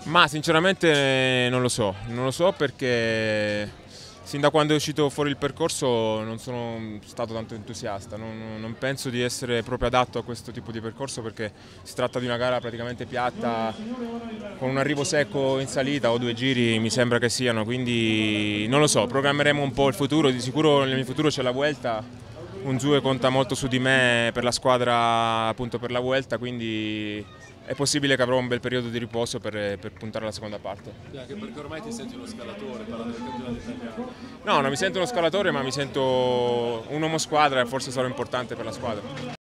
Ma sinceramente non lo so perché sin da quando è uscito fuori il percorso non sono stato tanto entusiasta, non penso di essere proprio adatto a questo tipo di percorso perché si tratta di una gara praticamente piatta con un arrivo secco in salita o due giri mi sembra che siano, quindi non lo so, programmeremo un po' il futuro, di sicuro nel mio futuro c'è la Vuelta, Unzue conta molto su di me per la squadra appunto per la Vuelta, quindi è possibile che avrò un bel periodo di riposo per puntare alla seconda parte. Anche perché ormai ti senti uno scalatore parlando del campionato italiano. No, non mi sento uno scalatore, ma mi sento un uomo squadra e forse sarò importante per la squadra.